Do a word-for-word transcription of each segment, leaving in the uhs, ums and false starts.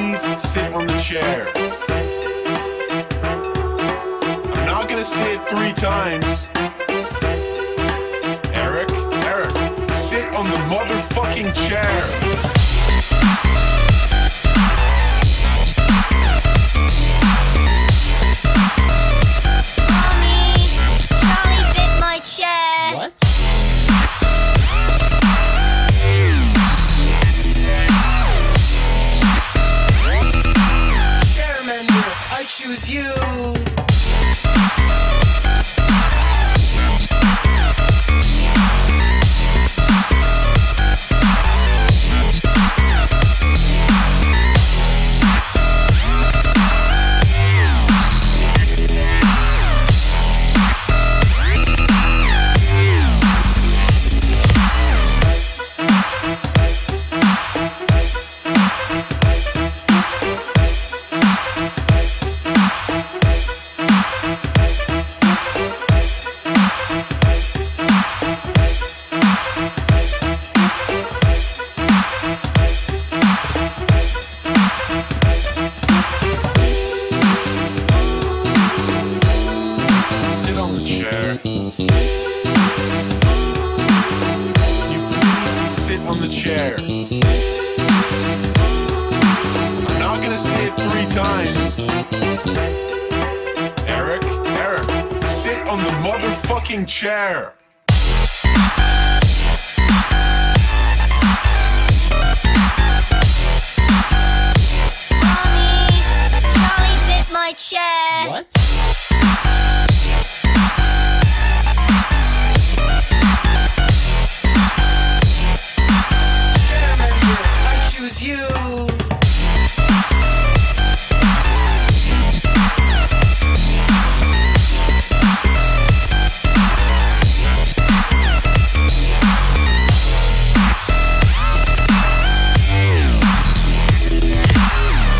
please sit on the chair? I'm not gonna say it three times. Eric, Eric, sit on the motherfucking chair. I choose you. Chair. You please sit on the chair. I'm not gonna say it three times. Eric, Eric, sit on the motherfucking chair. Mommy, Charlie bit my chair. What? You.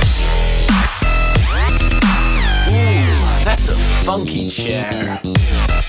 Ooh, that's a funky chair.